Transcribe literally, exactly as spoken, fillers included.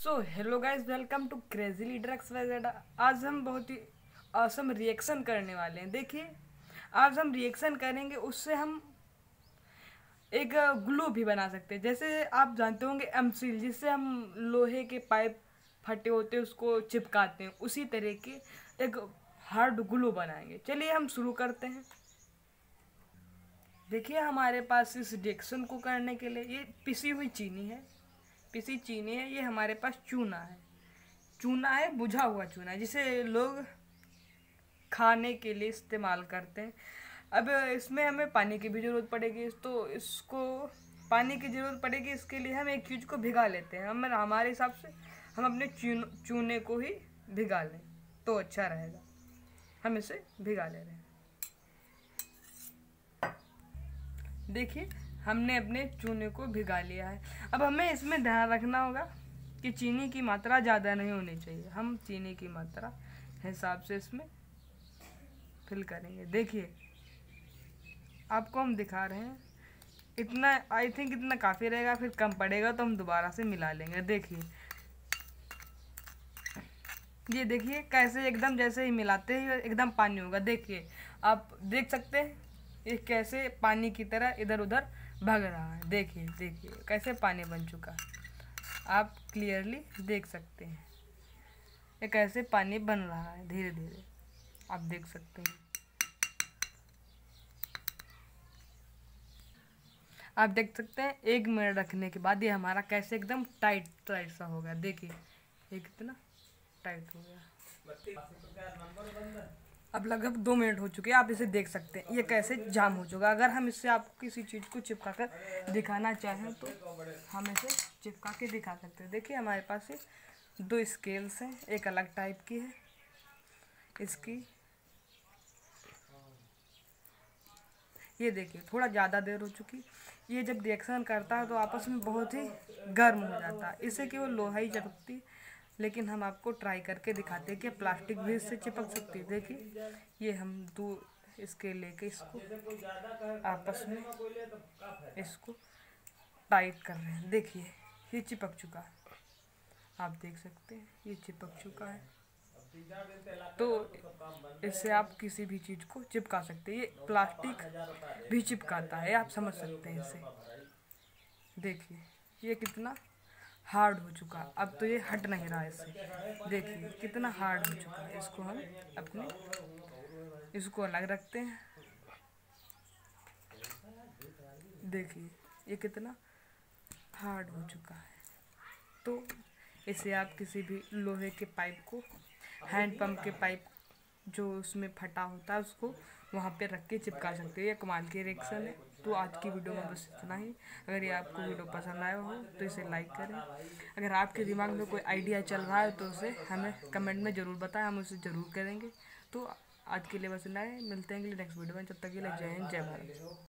So hello guys, welcome to crazily drugs वगैरह। आज हम बहुत ही awesome रिएक्शन करने वाले हैं। देखिए, आज हम रिएक्शन करेंगे, उससे हम एक ग्लू भी बना सकते हैं। जैसे आप जानते होंगे एमसील, जिससे हम लोहे के पाइप फटे होते हैं उसको चिपकाते हैं, उसी तरह के एक हार्ड ग्लू बनाएंगे। चलिए हम शुरू करते हैं। देखिए, हमारे पास इस रिएक्शन को करने के लिए ये पिसी हुई चीनी है, पिसी चीनी है। ये हमारे पास चूना है, चूना है, बुझा हुआ चूना है, जिसे लोग खाने के लिए इस्तेमाल करते हैं। अब इसमें हमें पानी की भी ज़रूरत पड़ेगी, तो इसको पानी की ज़रूरत पड़ेगी। इसके लिए हम एक चीज़ को भिगा लेते हैं। हम हमारे हिसाब से हम अपने चून चूने को ही भिगा लें तो अच्छा रहेगा। हम इसे भिगा ले रहे हैं। देखिए, हमने अपने चूने को भिगा लिया है। अब हमें इसमें ध्यान रखना होगा कि चीनी की मात्रा ज़्यादा नहीं होनी चाहिए। हम चीनी की मात्रा हिसाब से इसमें फिल करेंगे। देखिए, आपको हम दिखा रहे हैं, इतना आई थिंक इतना काफ़ी रहेगा, फिर कम पड़ेगा तो हम दोबारा से मिला लेंगे। देखिए, ये देखिए कैसे एकदम जैसे ही मिलाते ही एकदम पानी होगा। देखिए, आप देख सकते हैं ये कैसे पानी की तरह इधर उधर भग रहा है। देखिए देखिए कैसे पानी बन चुका है, आप क्लियरली देख सकते हैं ये कैसे पानी बन रहा है। धीरे धीरे आप देख सकते हैं, आप देख सकते हैं एक मिनट रखने के बाद ये हमारा कैसे एकदम टाइट टाइट सा हो गया। देखिए ये कितना टाइट हो गया। अब लगभग दो मिनट हो चुके हैं, आप इसे देख सकते हैं ये कैसे जाम हो चुका। अगर हम इससे आपको किसी चीज़ को चिपका कर दिखाना चाहें तो हम इसे चिपका के दिखा सकते हैं। देखिए, हमारे पास ये दो स्केल्स हैं, एक अलग टाइप की है इसकी। ये देखिए थोड़ा ज़्यादा देर हो चुकी। ये जब रिएक्शन करता है तो आपस में बहुत ही गर्म हो जाता है। इसे केवल लोहा ही चिपकती, लेकिन हम आपको ट्राई करके दिखाते हैं कि प्लास्टिक भी इससे चिपक सकती है। देखिए, ये हम दो इसके लेके इसको आपस में इसको टाइट कर रहे हैं। देखिए ये चिपक चुका है, आप देख सकते हैं ये चिपक चुका है। तो इससे आप किसी भी चीज़ को चिपका सकते हैं। ये प्लास्टिक भी चिपकाता है, आप समझ सकते हैं इसे। देखिए ये कितना हार्ड हो चुका है, अब तो ये हट नहीं रहा है इससे। देखिए कितना हार्ड हो चुका है। इसको हम अपने इसको अलग रखते हैं। देखिए ये कितना हार्ड हो चुका है। तो इसे आप किसी भी लोहे के पाइप को, हैंड पंप के पाइप जो उसमें फटा होता है उसको वहाँ पे रख के चिपका सकते हैं। ये कमाल की रिएक्शन है। तो आज की वीडियो में बस इतना ही। अगर ये आपको वीडियो पसंद आया हो तो इसे लाइक करें। अगर आपके दिमाग में कोई आइडिया चल रहा है तो उसे हमें कमेंट में ज़रूर बताएं, हम उसे ज़रूर करेंगे। तो आज के लिए बस इतना है, मिलते हैं अगले नेक्स्ट वीडियो में। जब तक के लिए जय हिंद, जय भारत।